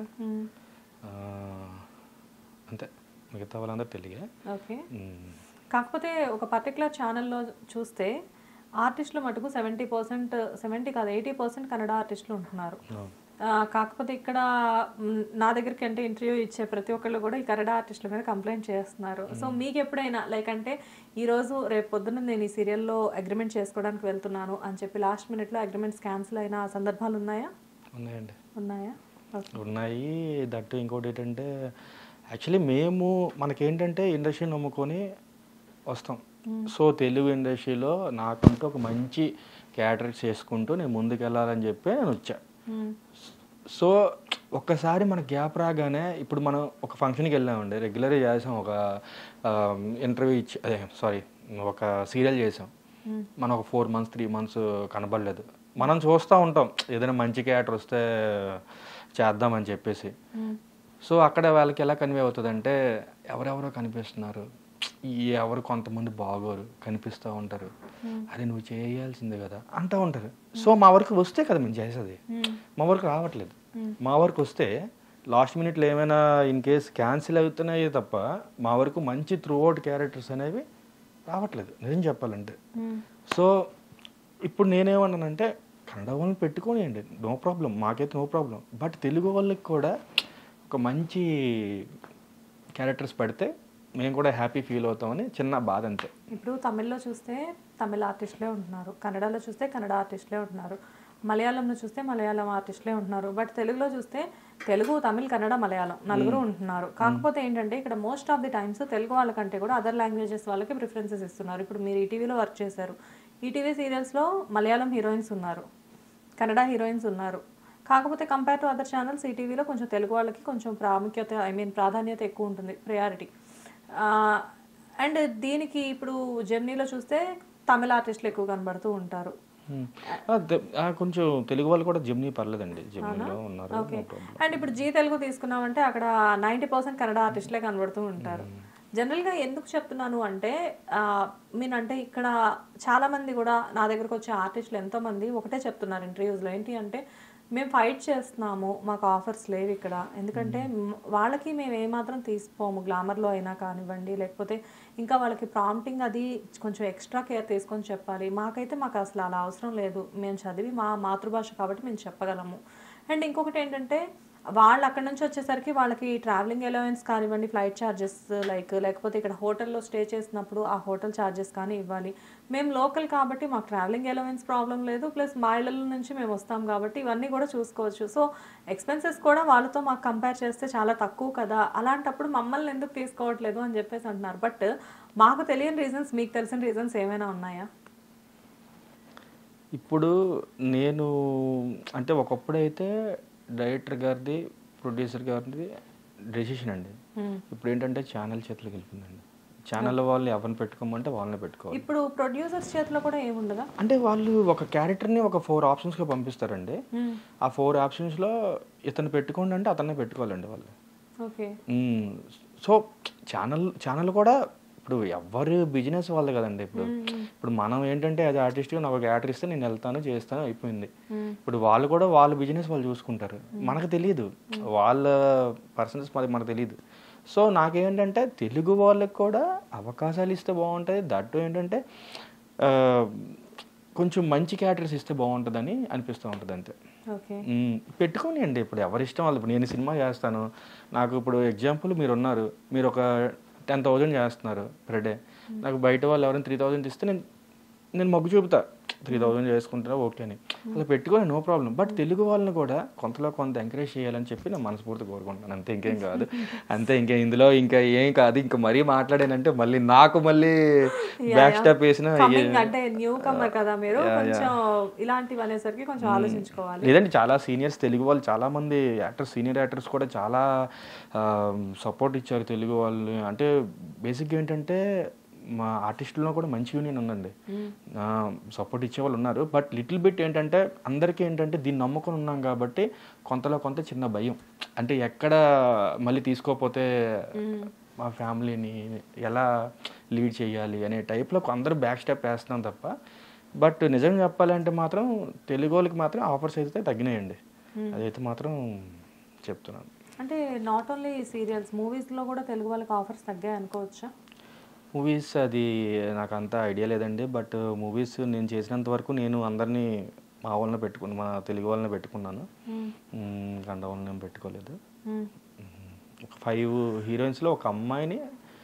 అంతే, మిగతా వాళ్ళందరూ తెలుగే. ఓకే, కాకపోతే ఒక పర్టికులర్ ఛానల్లో చూస్తే ఆర్టిస్టులు మటుకు సెవెంటీ పర్సెంట్ సెవెంటీ కాదు ఎయిటీ పర్సెంట్ కన్నడ ఆర్టిస్టులు ఉంటున్నారు. కాకపోతే ఇక్కడ నా దగ్గరికి అంటే ఇంటర్వ్యూ ఇచ్చే ప్రతి ఒక్కళ్ళు కూడా ఈ కన్నడ ఆర్టిస్టుల మీద కంప్లైంట్ చేస్తున్నారు. సో మీకు ఎప్పుడైనా లైక్ అంటే ఈరోజు రేపు పొద్దున్న నేను ఈ సీరియల్లో అగ్రిమెంట్ చేసుకోవడానికి వెళ్తున్నాను అని చెప్పి లాస్ట్ మినిట్లో అగ్రిమెంట్స్ క్యాన్సిల్ అయిన సందర్భాలు ఉన్నాయా? ఉన్నాయండి. ఉన్నాయా? ఉన్నాయి. దట్టు ఇంకోటి ఏంటంటే యాక్చువల్లీ మేము మనకేంటంటే ఇండస్ట్రీని నమ్ముకొని వస్తాం. సో తెలుగు ఇండస్ట్రీలో నాకంటూ ఒక మంచి క్యారెక్టర్ చేసుకుంటూ నేను ముందుకు వెళ్ళాలని చెప్పి నేను వచ్చా. సో ఒక్కసారి మన గ్యాప్ రాగానే ఇప్పుడు మనం ఒక ఫంక్షన్కి వెళ్ళామండి, రెగ్యులర్గా చేసాం, ఒక ఇంటర్వ్యూ ఇచ్చి అదే సారీ ఒక సీరియల్ చేసాం, మనం ఒక ఫోర్ మంత్స్ త్రీ మంత్స్ కనబడలేదు. మనం చూస్తూ ఉంటాం ఏదైనా మంచి క్యారెక్టర్ వస్తే చేద్దామని చెప్పేసి. సో అక్కడ వాళ్ళకి ఎలా కన్వే అవుతుంది అంటే ఎవరెవరో కనిపిస్తున్నారు, ఎవరు కొంతమంది బాగోరు కనిపిస్తూ ఉంటారు, అరే నువ్వు చేయాల్సిందే కదా అంటూ ఉంటారు. సో మా వరకు వస్తే కదా మేము చేసేది, మా వరకు రావట్లేదు. మా వరకు వస్తే లాస్ట్ మినిట్లో ఏమైనా ఇన్ కేస్ క్యాన్సిల్ అవుతున్నాయి తప్ప మా వరకు మంచి త్రూ అవుట్ క్యారెక్టర్స్ అనేవి రావట్లేదు నిజం చెప్పాలంటే. సో ఇప్పుడు నేనేమన్నానంటే కన్నడ వాళ్ళని పెట్టుకోనియండి, నో ప్రాబ్లం, మాకైతే నో ప్రాబ్లం. బట్ తెలుగు వాళ్ళకి కూడా ఒక మంచి క్యారెక్టర్స్ పెడితే మేము కూడా హ్యాపీ ఫీల్ అవుతామని చిన్న బాధ అంతే. ఇప్పుడు తమిళ్లో చూస్తే తమిళ ఆర్టిస్టులే ఉంటున్నారు, కన్నడలో చూస్తే కన్నడ ఆర్టిస్టులే ఉంటున్నారు, మలయాళంలో చూస్తే మలయాళం ఆర్టిస్టులే ఉంటున్నారు. బట్ తెలుగులో చూస్తే తెలుగు, తమిళ్, కన్నడ, మలయాళం నలుగురు ఉంటున్నారు. కాకపోతే ఏంటంటే ఇక్కడ most of the times Telugu వాళ్ళకంటే కూడా అదర్ లాంగ్వేజెస్ వాళ్ళకి ప్రిఫరెన్సెస్ ఇస్తున్నారు. ఇప్పుడు మీరు ఈటీవీలో వర్క్ చేశారు, ఈటీవీ సీరియల్స్లో మలయాళం హీరోయిన్స్ ఉన్నారు, కన్నడ హీరోయిన్స్ ఉన్నారు. కాకపోతే కంపేర్ టు అదర్ ఛానల్స్ ఈటీవీలో కొంచెం తెలుగు వాళ్ళకి కొంచెం ప్రాముఖ్యత ఐ మీన్ ప్రాధాన్యత ఎక్కువ ఉంటుంది, ప్రయారిటీ. అండ్ దీనికి ఇప్పుడు జెమినీలో చూస్తే తమిళ ఆర్టిస్టులు ఎక్కువ కనబడుతూ ఉంటారు. కొంచెం తెలుగు వాళ్ళు కూడా జెమినీ పర్లేదండి, జెమినీలో ఉన్నారు. ఓకే, అండ్ ఇప్పుడు జీ తెలుగు తీసుకున్నామంటే అక్కడ నైంటీ పర్సెంట్ కన్నడ ఆర్టిస్టులే కనబడుతూ ఉంటారు. జనరల్గా ఎందుకు చెప్తున్నాను అంటే మీన్ అంటే ఇక్కడ చాలామంది కూడా నా దగ్గరకు వచ్చే ఆర్టిస్టులు ఎంతోమంది ఒకటే చెప్తున్నారు ఇంటర్వ్యూస్లో, ఏంటి అంటే మేము ఫైట్ చేస్తున్నాము, మాకు ఆఫర్స్ లేవు ఇక్కడ. ఎందుకంటే వాళ్ళకి మేము ఏమాత్రం తీసుకోము, గ్లామర్లో అయినా కానివ్వండి, లేకపోతే ఇంకా వాళ్ళకి ప్రాంప్టింగ్ అది కొంచెం ఎక్స్ట్రా కేర్ తీసుకొని చెప్పాలి. మాకైతే మాకు అసలు అలా అవసరం లేదు, మేము చదివి మా మాతృభాష కాబట్టి మేము చెప్పగలము. అండ్ ఇంకొకటి ఏంటంటే వాళ్ళు అక్కడ నుంచి వచ్చేసరికి వాళ్ళకి ట్రావెలింగ్ అలవెన్స్ కానివ్వండి, ఫ్లైట్ ఛార్జెస్ లైక్ లేకపోతే ఇక్కడ హోటల్లో స్టే చేసినప్పుడు ఆ హోటల్ ఛార్జెస్ కానీ ఇవ్వాలి. మేము లోకల్ కాబట్టి మాకు ట్రావెలింగ్ అలవెన్స్ ప్రాబ్లం లేదు, ప్లస్ మా ఇళ్ళ నుంచి మేము వస్తాం కాబట్టి ఇవన్నీ కూడా చూసుకోవచ్చు. సో ఎక్స్పెన్సెస్ కూడా వాళ్ళతో మాకు కంపేర్ చేస్తే చాలా తక్కువ కదా, అలాంటప్పుడు మమ్మల్ని ఎందుకు తీసుకోవట్లేదు అని చెప్పేసి అంటున్నారు. బట్ మాకు తెలియని రీజన్స్ మీకు తెలిసిన రీజన్స్ ఏమైనా ఉన్నాయా? ఇప్పుడు నేను అంటే ఒకప్పుడైతే డైరెక్టర్ గారిది ప్రొడ్యూసర్ గారిది డెసిషన్ అండి. ఇప్పుడు ఏంటంటే ఛానల్ చేతులకు వెళ్ళిపోయిందండి. ఛానల్ వాళ్ళు ఎవరిని పెట్టుకోమంటే వాళ్ళని పెట్టుకోవాలి. ఇప్పుడు ప్రొడ్యూసర్స్ చేతిలో కూడా ఏముండదా? అంటే వాళ్ళు ఒక క్యారెక్టర్ని ఒక ఫోర్ ఆప్షన్స్గా పంపిస్తారండి. ఆ ఫోర్ ఆప్షన్స్లో ఇతను పెట్టుకోండి అంటే అతన్నే పెట్టుకోవాలండి వాళ్ళు. ఓకే, సో ఛానల్ ఛానల్ కూడా ఇప్పుడు ఎవరు బిజినెస్ వాళ్ళే కదండి. ఇప్పుడు ఇప్పుడు మనం ఏంటంటే అది ఆర్టిస్ట్గా నాకు ఒక క్యారెక్టర్ ఇస్తే నేను వెళ్తాను చేస్తాను అయిపోయింది. ఇప్పుడు వాళ్ళు కూడా వాళ్ళ బిజినెస్ వాళ్ళు చూసుకుంటారు, మనకు తెలియదు వాళ్ళ పర్సనల్స్ మనకు తెలియదు. సో నాకేంటంటే తెలుగు వాళ్ళకి కూడా అవకాశాలు ఇస్తే బాగుంటుంది. దట్టు ఏంటంటే ఆ, కొంచెం మంచి క్యారెక్టర్స్ ఇస్తే బాగుంటుందని అనిపిస్తూ ఉంటుంది అంతే. ఓకే. మ్మ్. పెట్టుకోనియండి, ఇప్పుడు ఎవరి ఇష్టం వాళ్ళు. ఇప్పుడు నేను సినిమా చేస్తాను, నాకు ఇప్పుడు ఎగ్జాంపుల్ మీరు ఉన్నారు, మీరు ఒక టెన్ థౌజండ్ చేస్తున్నారు పర్ డే, నాకు బయట వాళ్ళు ఎవరైనా త్రీ థౌజండ్ ఇస్తే నేను నేను మొగ్గు చూపుతా, త్రీ థౌజండ్ చేసుకుంటారా ఓకే అని, అలా పెట్టుకొని నో ప్రాబ్లం. బట్ తెలుగు వాళ్ళని కూడా కొంతలో కొంత ఎంకరేజ్ చేయాలని చెప్పి నేను మనస్ఫూర్తి కోరుకుంటున్నాను, అంతే, ఇంకేం కాదు. అంతే, ఇంకా ఇందులో ఇంకా ఏం కాదు. ఇంకా మరీ మాట్లాడానంటే మళ్ళీ నాకు మళ్ళీ బ్యాక్ స్టెప్ వేసిన Coming అంటే న్యూ కమర్ కదా మీరు, కొంచెం ఇలాంటివి అనేసరికి కొంచెం ఆలోచించుకోవాలి. లేదంటే చాలా సీనియర్స్ తెలుగు వాళ్ళు, చాలా మంది యాక్టర్స్, సీనియర్ యాక్టర్స్ కూడా చాలా సపోర్ట్ ఇచ్చారు తెలుగు వాళ్ళు. అంటే బేసిక్గా ఏంటంటే మా ఆర్టిస్టుల్లో కూడా మంచి యూనియన్ ఉందండి, సపోర్ట్ ఇచ్చే వాళ్ళు ఉన్నారు. బట్ లిటిల్ బిట్ ఏంటంటే అందరికీ ఏంటంటే దీన్ని నమ్ముకొని ఉన్నాం కాబట్టి కొంతలో కొంత చిన్న భయం, అంటే ఎక్కడ మళ్ళీ తీసుకోకపోతే మా ఫ్యామిలీని ఎలా లీడ్ చేయాలి అనే టైప్లో అందరూ బ్యాక్ స్టెప్ వేస్తున్నాం తప్ప. బట్ నిజంగా చెప్పాలంటే మాత్రం తెలుగు వాళ్ళకి మాత్రం ఆఫర్స్ అయితే తగ్గినాయండి, అదైతే మాత్రం చెప్తున్నాను. అంటే నాట్ ఓన్లీ సీరియల్స్, మూవీస్లో కూడా తెలుగు వాళ్ళకి ఆఫర్స్ తగ్గాయి అనుకోవచ్చా? మూవీస్ అది నాకు అంత ఐడియా లేదండి. బట్ మూవీస్ నేను చేసినంత వరకు నేను అందరినీ మా వాళ్ళని పెట్టుకుని మా తెలుగు వాళ్ళని పెట్టుకున్నాను, కండ వాళ్ళని నేను పెట్టుకోలేదు. ఒక ఫైవ్ హీరోయిన్స్లో ఒక అమ్మాయిని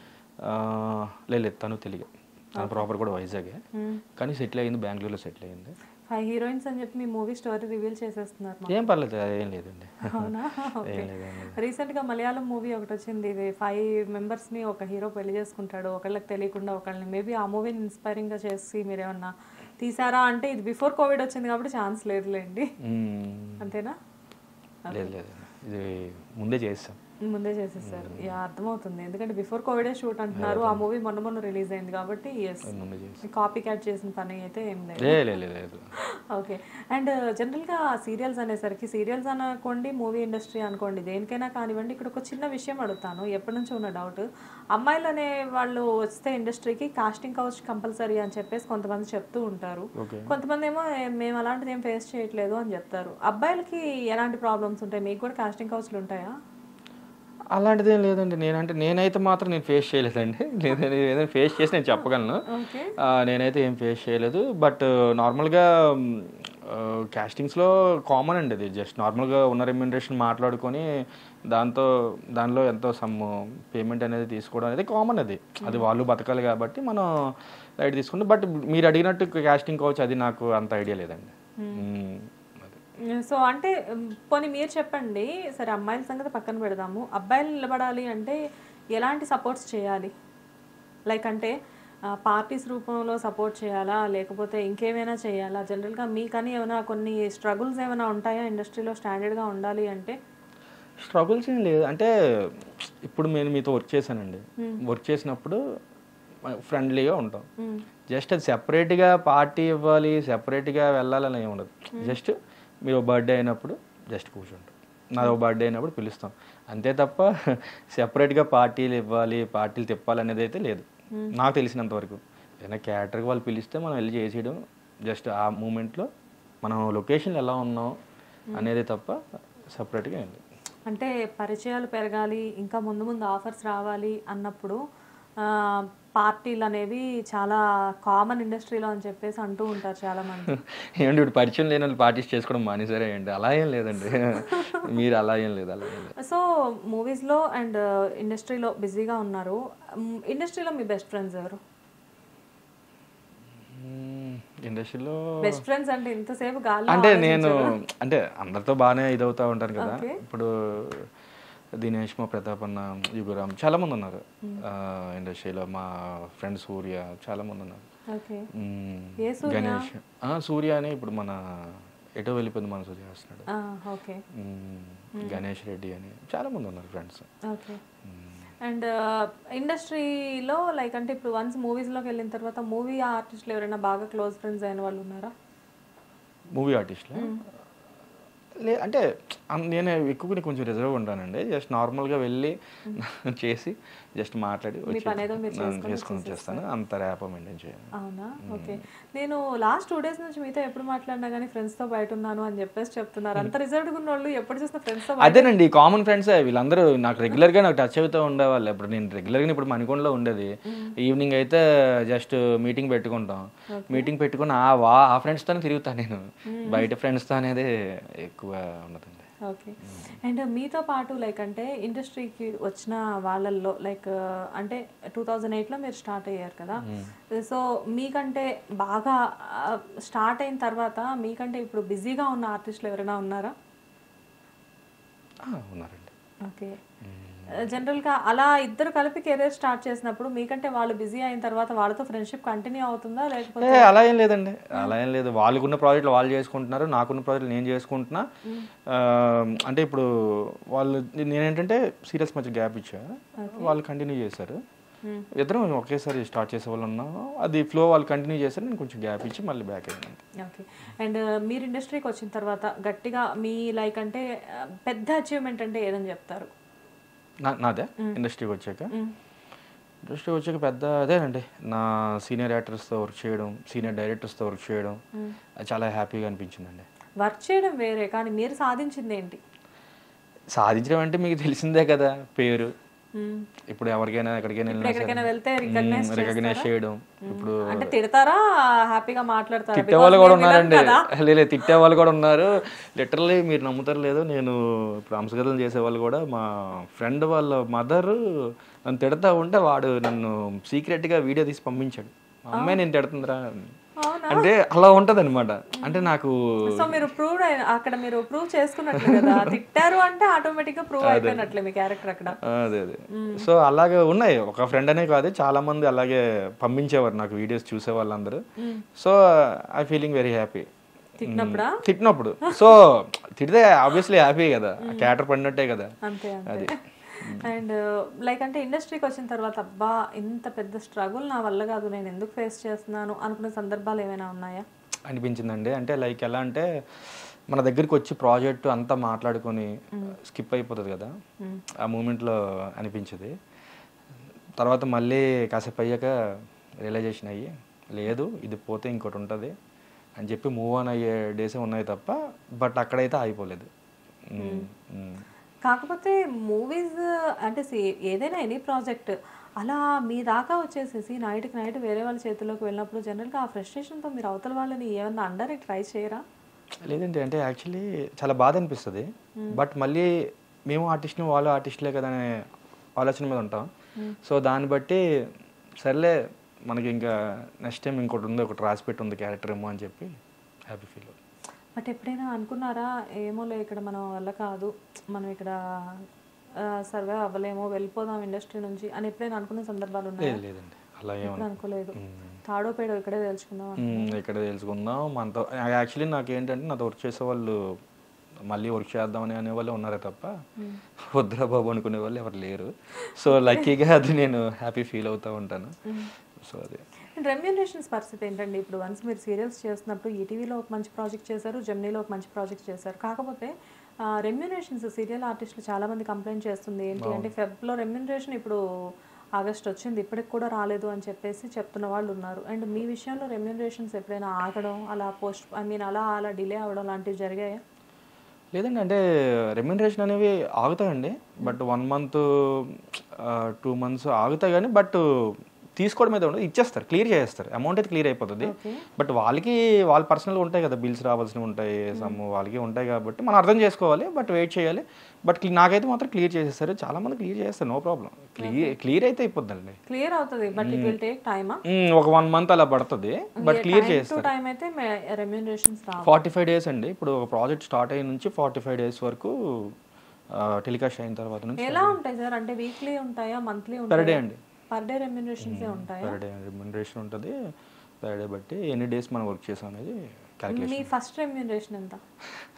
లేదు, తను తెలుగు, తను ప్రాపర్ కూడా వైజాగే, కానీ సెటిల్ అయ్యింది, బెంగళూరులో సెటిల్ అయ్యింది. ఫైవ్ హీరోయిన్స్ అని చెప్పి మీ మూవీ స్టోరీ రివీల్ చేసేస్తున్నారు. ఏం పర్లేదు, ఏం లేదండి. అవునా? రీసెంట్గా మలయాళం మూవీ ఒకటి వచ్చింది, ఇది ఫైవ్ మెంబర్స్ని ఒక హీరో పెళ్లి చేసుకుంటాడు, ఒకళ్ళకి తెలియకుండా ఒకళ్ళని. మేబీ ఆ మూవీని ఇన్స్పైరింగ్గా చేసి మీరు ఏమన్నా తీసారా అంటే, ఇది బిఫోర్ కోవిడ్ వచ్చింది కాబట్టి ఛాన్స్ లేదులేండి, అంతేనా? లేదు లేదు, ఇది ముందే చేస్తాం, ముందే చేసేసారు. యా, అర్థమవుతుంది, ఎందుకంటే బిఫోర్ కోవిడే షూట్ అంటున్నారు, ఆ మూవీ మొన్న మొన్న రిలీజ్ అయింది కాబట్టి కాపీ క్యాట్ చేసిన పని అయితే ఏం లేదు. ఓకే. అండ్ జనరల్గా సీరియల్స్ అనేసరికి, సీరియల్స్ అనుకోండి, మూవీ ఇండస్ట్రీ అనుకోండి, దేనికైనా కానివ్వండి, ఇక్కడ ఒక చిన్న విషయం అడుగుతాను, ఎప్పటి నుంచో ఉన్న డౌట్. అమ్మాయిలు అనే వాళ్ళు వస్తే ఇండస్ట్రీకి కాస్టింగ్ కౌచ్ కంపల్సరీ అని చెప్పేసి కొంతమంది చెప్తూ ఉంటారు, కొంతమంది ఏమో మేము అలాంటిది ఏం ఫేస్ చేయట్లేదు అని చెప్తారు. అబ్బాయిలకి ఎలాంటి ప్రాబ్లమ్స్ ఉంటాయి? మీకు కూడా కాస్టింగ్ కౌచ్లు ఉంటాయా? అలాంటిది ఏం లేదండి, నేనంటే నేనైతే మాత్రం నేను ఫేస్ చేయలేదండి, లేదంటే ఏదైనా ఫేస్ చేసి నేను చెప్పగలను, నేనైతే ఏం ఫేస్ చేయలేదు. బట్ నార్మల్గా క్యాస్టింగ్స్లో కామన్ అండి, అది జస్ట్ నార్మల్గా ఉన్న రెమ్యూనరేషన్ మాట్లాడుకొని దాంతో దానిలో ఎంతో సమ్ పేమెంట్ అనేది తీసుకోవడం అనేది కామన్, అది అది వాళ్ళు బతకాలి కాబట్టి మనం లైట్ తీసుకుంటాం. బట్ మీరు అడిగినట్టు క్యాస్టింగ్ కౌచ్ అది నాకు అంత ఐడియా లేదండి. సో అంటే పోనీ మీరు చెప్పండి, సరే అమ్మాయిల సంగతి పక్కన పెడదాము, అబ్బాయిలు నిలబడాలి అంటే ఎలాంటి సపోర్ట్స్ చేయాలి? లైక్ అంటే పార్టీస్ రూపంలో సపోర్ట్ చేయాలా, లేకపోతే ఇంకేమైనా చేయాలా? జనరల్గా మీకని ఏమైనా కొన్ని స్ట్రగుల్స్ ఏమైనా ఉంటాయా ఇండస్ట్రీలో స్టాండర్డ్గా ఉండాలి అంటే? స్ట్రగుల్స్ ఏం లేదు, అంటే ఇప్పుడు నేను మీతో వర్క్ చేశానండి, వర్క్ చేసినప్పుడు ఫ్రెండ్లీగా ఉంటాం, జస్ట్ అది సెపరేట్గా పార్టీ ఇవ్వాలి, సెపరేట్గా వెళ్ళాలని ఏమి ఉండదు. జస్ట్ మీరు బర్త్డే అయినప్పుడు జస్ట్ కూర్చుంటాం, నాదో బర్త్డే అయినప్పుడు పిలుస్తాం, అంతే తప్ప సెపరేట్గా పార్టీలు ఇవ్వాలి, పార్టీలు తిప్పాలి అనేది అయితే లేదు నాకు తెలిసినంత వరకు. ఏదైనా క్యారెక్టర్కి వాళ్ళు పిలిస్తే మనం వెళ్ళి చేసేయడం, జస్ట్ ఆ మూమెంట్లో మనం లొకేషన్లో ఎలా ఉన్నాం అనేది తప్ప సపరేట్గా ఏంటి. అంటే పరిచయాలు పెరగాలి, ఇంకా ముందు ముందు ఆఫర్స్ రావాలి అన్నప్పుడు పార్టీలు అనేవి చాలా కామన్ ఇండస్ట్రీలో అని చెప్పేసి అంటూ ఉంటారు చాలా మంది. ఏమండి ఇప్పుడు పరిచయం లేని వాళ్ళు పార్టీస్ చేసుకోవడం మానేసరే అండి? అలా ఏం లేదండి, మీరు అలా ఏం లేదు, అలా ఏం లేదు. సో మూవీస్లో అండ్ ఇండస్ట్రీలో బిజీగా ఉన్నారు, ఇండస్ట్రీలో మీ బెస్ట్ ఫ్రెండ్స్ ఎవరు? ఇండస్ట్రీలో బెస్ట్ ఫ్రెండ్స్ అంటే ఇంతసేపు గాలి అంటే నేను అంటే అందరితో బాగానే ఇదవుతూ ఉంటాను కదా, ఇప్పుడు దినేష్, మా ప్రతాప్ అన్న, యుగురామ్, చాలా మంది ఉన్నారు ఇండస్ట్రీలో, మా ఫ్రెండ్ సూర్య, చాలా మంది ఉన్నారు. గణేష్, సూర్య అని ఇప్పుడు మన ఎటో వెళ్ళిపోయింది, మన సూర్య వస్తున్నాడు, గణేష్ రెడ్డి అని చాలా మంది ఉన్నారు ఫ్రెండ్స్. అండ్ ఇండస్ట్రీలో లైక్ అంటే ఇప్పుడు వన్స్ మూవీస్లోకి వెళ్ళిన తర్వాత మూవీ ఆర్టిస్టులు ఎవరైనా బాగా క్లోజ్ ఫ్రెండ్స్ అయిన వాళ్ళు ఉన్నారా? మూవీ ఆర్టిస్టులు లే అంటే అన్- నేను ఎక్కువ కొంచెం రిజర్వ్ ఉంటానండి. జస్ట్ నార్మల్గా వెళ్ళి చేసి జస్ట్ మాట్లాడి మీ పని ఏదో మీరు వచ్చి చేసుకొని చేసుకొని వచ్చేస్తాను. అంత ర్యాపో మెయింటైన్ చేయాలి. అవునా? ఓకే. నేను లాస్ట్ టూ డేస్ నుంచి మీతో ఎప్పుడు మాట్లాడినా కానీ ఫ్రెండ్స్తో బయట ఉన్నాను అని చెప్పేసి చెప్తున్నారు. అంత రిజర్వ్డ్గా ఉన్న వాళ్ళు ఎప్పుడు చూసిన ఫ్రెండ్స్తో అదేనండి కామన్ ఫ్రెండ్స్ వీళ్ళందరూ నాకు రెగ్యులర్గా నాకు టచ్ అవుతూ ఉండేవాళ్ళు. ఇప్పుడు నేను రెగ్యులర్గా ఇప్పుడు మణికొండలో ఉండేది. ఈవినింగ్ అయితే జస్ట్ మీటింగ్ పెట్టుకుంటాం. మీటింగ్ పెట్టుకుని ఆ వా ఆ ఫ్రెండ్స్తోనే తిరుగుతాను నేను. బయట ఫ్రెండ్స్తో అనేది ఎక్కువ ఉండదండి. ఓకే. అండ్ మీతో పాటు లైక్ అంటే ఇండస్ట్రీకి వచ్చిన వాళ్ళల్లో లైక్ అంటే టూ థౌజండ్ ఎయిట్లో మీరు స్టార్ట్ అయ్యారు కదా, సో మీకంటే బాగా స్టార్ట్ అయిన తర్వాత మీకంటే ఇప్పుడు బిజీగా ఉన్న ఆర్టిస్టులు ఎవరైనా ఉన్నారా? ఉన్నారండి. ఓకే. జనరల్గా అలా ఇద్దరు కలిపి కెరీర్ స్టార్ట్ చేసినప్పుడు మీకంటే వాళ్ళు బిజీ అయిన తర్వాత వాళ్ళతో ఫ్రెండ్షిప్ కంటిన్యూ అవుతుందా లేకపోతే? ఏ అలా ఏం లేదండి, అలా ఏం లేదు. వాళ్ళకున్న ప్రాజెక్టులు వాళ్ళు చేసుకుంటున్నారు, నాకున్న ప్రాజెక్టులు నేను చేసుకుంటున్నా. ఆ, అంటే ఇప్పుడు వాళ్ళు నేనేంటంటే సీరియల్స్ మధ్య గ్యాప్ ఇచ్చా, వాళ్ళు కంటిన్యూ చేశారు. ఇద్దరం ఒకేసారి స్టార్ట్ చేసే వాళ్ళు ఉన్నాం. అది ఫ్లో వాళ్ళు కంటిన్యూ చేశారు, నేను కొంచెం గ్యాప్ ఇచ్చి మళ్ళీ బ్యాక్ అయ్యాను. ఓకే. అండ్ మీరు ఇండస్ట్రీకి వచ్చిన తర్వాత గట్టిగా మీ లైక్ అంటే పెద్ద అచీవ్మెంట్ అంటే ఏదని చెప్తారు? నా నాదే ఇండస్ట్రీకి వచ్చాక ఇండస్ట్రీకి వచ్చాక పెద్ద అదేనండి, నా సీనియర్ యాక్టర్స్తో వర్క్ చేయడం, సీనియర్ డైరెక్టర్స్తో వర్క్ చేయడం, అది చాలా హ్యాపీగా అనిపించిందండి. వర్క్ చేయడం వేరే, కానీ మీరు సాధించింది ఏంటి? సాధించడం అంటే మీకు తెలిసిందే కదా, పేరు. ఇప్పుడు ఎవరికైనా ఎక్కడికైనా ఎక్కడికైనా వెళ్తే రికగ్నైజ్ చేయడం. ఇప్పుడు అంటే తిడతారా, హ్యాపీగా మాట్లాడతారా? తిట్టే వాళ్ళు కూడా ఉన్నారండి, లేదు తిట్టే వాళ్ళు కూడా ఉన్నారు. లిటరల్లీ మీరు నమ్ముతారు లేదు, నేను ఇప్పుడు అంశగతం చేసే వాళ్ళు కూడా మా ఫ్రెండ్ వాళ్ళ మదర్ నన్ను తిడతా ఉంటే వాడు నన్ను సీక్రెట్గా వీడియో తీసి పంపించాడు. అమ్మాయి నేను తిడుతుందిరా అంటే అలా ఉంటది అనమాట. అంటే నాకు సో మీరు ప్రూవ్ అక్కడ మీరు ప్రూవ్ చేసుకున్నట్లు కదా, తిట్టారు అంటే ఆటోమేటిక్ గా ప్రూవ్ అయిపోయినట్లే మీ క్యారెక్టర్ అక్కడ. అదే అదే సో అలాగే ఉన్నాయి. ఒక ఫ్రెండ్ అనే కాదు, చాలా మంది అలాగే పంపించేవారు నాకు వీడియోస్ చూసే వాళ్ళందరూ. So I feeling very happy. తిట్టినప్పుడా? తిట్టినప్పుడు. సో తిడితే ఆబ్వియస్లీ హ్యాపీ కదా, క్యారెక్టర్ పడినట్టే కదా. అంతే అంతే. అండ్ లైక్ అంటే ఇండస్ట్రీకి వచ్చిన తర్వాత అబ్బా ఇంత పెద్ద స్ట్రగుల్ నా వల్ల కాదు, నేను ఎందుకు ఫేస్ చేస్తున్నాను అనుకునే సందర్భాలు ఏమైనా ఉన్నాయా? అనిపించిందండి. అంటే లైక్ ఎలా అంటే మన దగ్గరికి వచ్చి ప్రాజెక్ట్ అంతా మాట్లాడుకొని స్కిప్ అయిపోతుంది కదా, ఆ మూమెంట్లో అనిపించింది. తర్వాత మళ్ళీ కాసేపు అయ్యాక రియలైజేషన్ అయ్యి లేదు ఇది పోతే ఇంకోటి ఉంటుంది అని చెప్పి మూవ్ ఆన్ అయ్యే డేసే ఉన్నాయి తప్ప, బట్ అక్కడైతే ఆగిపోలేదు. కాకపోతే మూవీస్ అంటే ఏదైనా ఎనీ ప్రాజెక్ట్ అలా మీ దాకా వచ్చేసేసి నైట్కి నైట్ వేరే వాళ్ళ చేతుల్లోకి వెళ్ళినప్పుడు జనరల్గా ఆ ఫ్రస్ట్రేషన్తో మీరు అవతల వాళ్ళని ఏమన్నా అండర్కి ట్రై చేయరా? లేదండి, అంటే యాక్చువల్లీ చాలా బాధ అనిపిస్తుంది. బట్ మళ్ళీ మేము ఆర్టిస్ట్ని వాళ్ళు ఆర్టిస్ట్లే కదా అనే ఆలోచన మీద ఉంటాం. సో దాన్ని బట్టి సర్లే మనకి ఇంకా నెక్స్ట్ టైం ఇంకోటి ఉంది, ఒకటి రాసిపెట్టి ఉంది క్యారెక్టర్ ఏమో అని చెప్పి హ్యాపీ ఫీల్ అవుతుంది. బట్ ఎప్పుడైనా అనుకున్నారా ఏమోలే ఇక్కడ మనం వల్ల కాదు, మనం ఇక్కడ సర్వే అవ్వలేమో, వెళ్ళిపోదాం ఇండస్ట్రీ నుంచి అని ఎప్పుడైనా అనుకున్న సందర్భాలు ఉన్నాయి? లేదండి, అలా ఏమో అనుకోలేదు. తాడో పేడో ఇక్కడే తెలుసుకుందాం ఇక్కడే తెలుసుకుందాం మనతో. యాక్చువల్లీ నాకు ఏంటంటే నాతో వర్క్ చేసే వాళ్ళు మళ్ళీ వర్క్ చేద్దామని అనేవాళ్ళు ఉన్నారే తప్ప వద్దురా బాబు అనుకునే వాళ్ళు ఎవరు లేరు. సో లక్కీగా అది నేను హ్యాపీ ఫీల్ అవుతూ ఉంటాను. సో అదే. రెమ్యూనరేషన్స్ పరిస్థితి ఏంటండి? ఇప్పుడు వన్స్ మీరు సీరియల్స్ చేస్తున్నప్పుడు ఈటీవీలో ఒక మంచి ప్రాజెక్ట్ చేశారు, జెమినీలో ఒక మంచి ప్రాజెక్ట్ చేశారు. కాకపోతే రెమ్యూనరేషన్స్ సీరియల్ ఆర్టిస్టులు చాలామంది కంప్లైంట్ చేస్తుంది ఏంటి అంటే ఫెబ్లో రెమ్యూనరేషన్ ఇప్పుడు ఆగస్ట్ వచ్చింది ఇప్పటికి కూడా రాలేదు అని చెప్పేసి చెప్తున్న వాళ్ళు ఉన్నారు. అండ్ మీ విషయంలో రెమ్యూనరేషన్స్ ఎప్పుడైనా ఆగడం, అలా పోస్ట్ ఐ మీన్ అలా అలా డిలే అవ్వడం లాంటివి జరిగాయా? లేదండి, అంటే రెమ్యూనరేషన్ అనేవి ఆగుతాయండి. But one month two months ఆగుతాయి కానీ బట్ తీసుకోవడం అయితే ఉండదు, ఇచ్చేస్తారు, క్లియర్ చేస్తారు, అమౌంట్ అయితే క్లియర్ అయిపోతుంది. బట్ వాళ్ళకి వాళ్ళ పర్సనల్గా ఉంటాయి కదా, బిల్స్ రావాల్సినవి ఉంటాయి, సమ్ వాళ్ళకి ఉంటాయి కాబట్టి మనం అర్థం చేసుకోవాలి, బట్ వెయిట్ చేయాలి. బట్ నాకైతే మాత్రం క్లియర్ చేసేస్తారు, చాలా మంది క్లియర్ చేస్తారు, నో ప్రాబ్లం, క్లియర్ క్లియర్ అయితే అయిపోద్దండి. క్లియర్ అవుతుంది but it will take time. ఒక వన్ మంత్ అలా పడుతుంది బట్ క్లియర్ చేస్తారు. టైం అయితే రెమ్యూనరేషన్స్ ఫార్టీ ఫైవ్ డేస్ అండి. ఇప్పుడు ఒక ప్రాజెక్ట్ స్టార్ట్ అయిన నుంచి ఫార్టీ ఫైవ్ డేస్ వరకు టెలికాస్ట్ అయిన తర్వాత నుంచి. ఎలా ఉంటాయి సార్? అంటే వీక్లీ ఉంటాయా, మంత్లీ ఉంటాయా? పర్ డే అండి, పర్ డే రెమ్యూనరేషన్స్ ఉంటాయా? పర్ డే రెమ్యూనరేషన్ ఉంటుంది. పర్ డే బట్టి ఎన్ని డేస్ మనం వర్క్ చేసాం అనేది క్యాలిక్యులేషన్. మీ ఫస్ట్ రెమ్యూనరేషన్ ఎంత?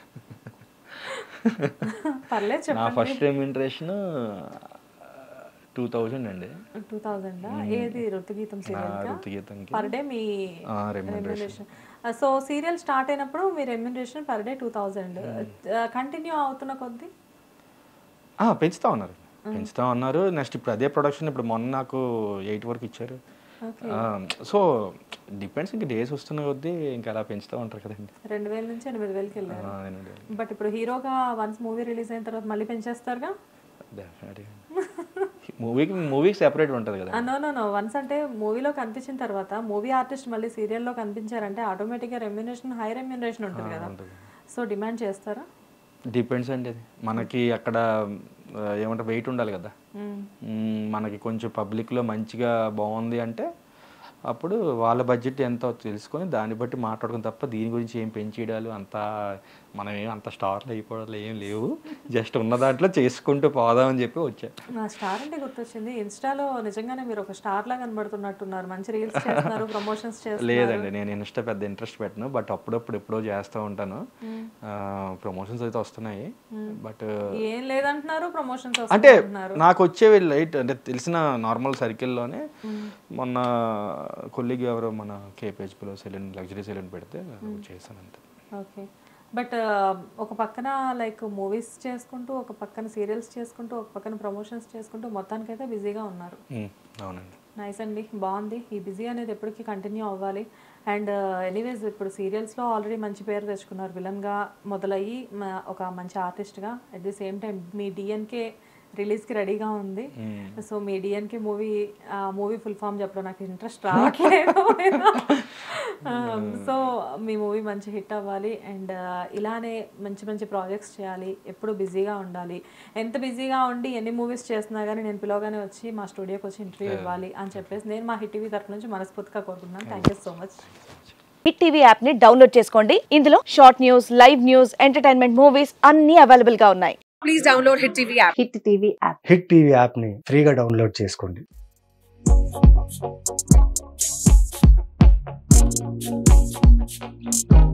పర్లేదు చెప్పండి. నా ఫస్ట్ రెమ్యూనరేషన్ టూ థౌజండ్ అండి. టూ థౌజండ్ ఏది ఋతుగీతం సీరియల్ ఋతుగీతంకి పర్ డే మీ రెమ్యునరేషన్. సో సీరియల్ స్టార్ట్ అయినప్పుడు మీ remuneration per day two thousand continue అవుతున్న కొద్దీ పెంచుతా ఉన్నారు పెంచుతా ఉన్నారు నెక్స్ట్ ఇప్పుడు అదే ప్రొడక్షన్ ఇప్పుడు మొన్న నాకు ఎయిట్ వరకు ఇచ్చారు. సో డిపెండ్స్ ఇంకా డేస్ వస్తున్న కొద్దీ ఇంకా అలా పెంచుతూ ఉంటారు కదండి. రెండు వేల నుంచి ఎనిమిది వేలకి వెళ్ళారు. బట్ ఇప్పుడు హీరోగా వన్స్ మూవీ రిలీజ్ అయిన తర్వాత మళ్ళీ పెంచేస్తారుగా. మూవీకి మూవీకి సెపరేట్ ఉంటుంది కదా. నో నో నో వన్స్ అంటే మూవీలో కనిపించిన తర్వాత మూవీ ఆర్టిస్ట్ మళ్ళీ సీరియల్లో కనిపించారంటే ఆటోమేటిక్గా రెమ్యునరేషన్ హై రెమ్యునరేషన్ ఉంటుంది కదా. సో డిమాండ్ చేస్తారా? డిపెండ్స్ అండి అది మనకి అక్కడ ఏమంటారు వెయిట్ ఉండాలి కదా. మనకి కొంచెం పబ్లిక్లో మంచిగా బాగుంది అంటే అప్పుడు వాళ్ళ బడ్జెట్ ఎంతో తెలుసుకొని దాన్ని బట్టి మాట్లాడుకుని తప్ప దీని గురించి ఏం పెంచేయడాలు అంతా మనం ఏం అంత స్టార్లు అయిపోవడాలు ఏం లేవు. జస్ట్ ఉన్న దాంట్లో చేసుకుంటూ పోదామని చెప్పి వచ్చా. నా స్టార్ అంటే గుర్తొచ్చింది, ఇన్స్టాలో నిజంగానే మీరు ఒక స్టార్ లా కనబడుతున్నట్టున్నారు. మంచి రీల్స్ చేస్తున్నారు, ప్రమోషన్స్ చేస్తున్నారు. లేదండి నేను ఇన్స్టా పెద్ద ఇంట్రెస్ట్ పెట్టను, బట్ అప్పుడప్పుడు ఎప్పుడో చేస్తూ ఉంటాను. ప్రమోషన్స్ అయితే వస్తున్నాయి బట్ ఏం లేదంటున్నారు ప్రమోషన్స్ అంటే నాకు వచ్చేవి లైట్ అంటే తెలిసిన నార్మల్ సర్కిల్లోనే. మొన్న కొల్లిగి ఎవరో మన కేపీహెచ్పిలో సెలూన్ లగ్జరీ సెలూన్ పెడితే చేశాను అంతే. ఓకే బట్ ఒక పక్కన లైక్ మూవీస్ చేసుకుంటూ ఒక పక్కన సీరియల్స్ చేసుకుంటూ ఒక పక్కన ప్రమోషన్స్ చేసుకుంటూ మొత్తానికైతే బిజీగా ఉన్నారు. అవునండి. నైస్ అండి, బాగుంది. ఈ బిజీ అనేది ఎప్పటికీ కంటిన్యూ అవ్వాలి. అండ్ ఎనీవేస్ ఇప్పుడు సీరియల్స్లో ఆల్రెడీ మంచి పేరు తెచ్చుకున్నారు, విలన్గా మొదలయ్యి ఒక మంచి ఆర్టిస్ట్గా. అట్ ది సేమ్ టైం మీ డిఎన్కే రిలీజ్కి రెడీగా ఉంది. సో మీ DNK movie movie full form చెప్పడం నాకు ఇంట్రెస్ట్ రావట్లేదు. సో మీ మూవీ మంచి హిట్ అవ్వాలి అండ్ ఇలానే మంచి మంచి ప్రాజెక్ట్స్ చేయాలి, ఎప్పుడు బిజీగా ఉండాలి. ఎంత బిజీగా ఉండి ఎన్ని మూవీస్ చేస్తున్నా కానీ నేను పిలవగానే వచ్చి మా స్టూడియోకి వచ్చి ఇంటర్వ్యూ ఇవ్వాలి అని చెప్పేసి నేను మా హిట్ టీవీ తరఫు నుంచి మనస్ఫూర్తిగా కోరుకుంటున్నాను. Thank you so much. Hit TV app ని డౌన్లోడ్ చేసుకోండి. ఇందులో short news, live news, entertainment movies అన్ని అవైలబుల్ గా ఉన్నాయి. Please download hit TV app. Hit TV app hit TV app ని ఫ్రీగా డౌన్లోడ్ చేసుకోండి. Thank you.